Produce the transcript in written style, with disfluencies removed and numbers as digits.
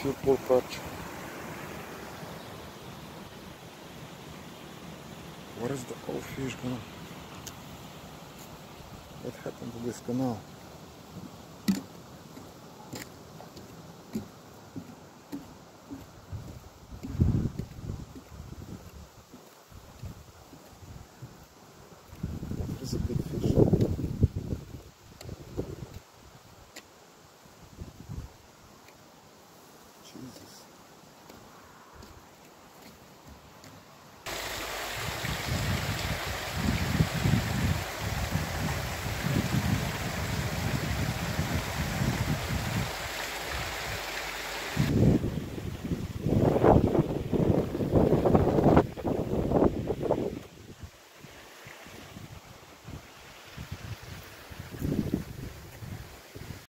you poor catch. What is the old fish gonna? What happened to this canal?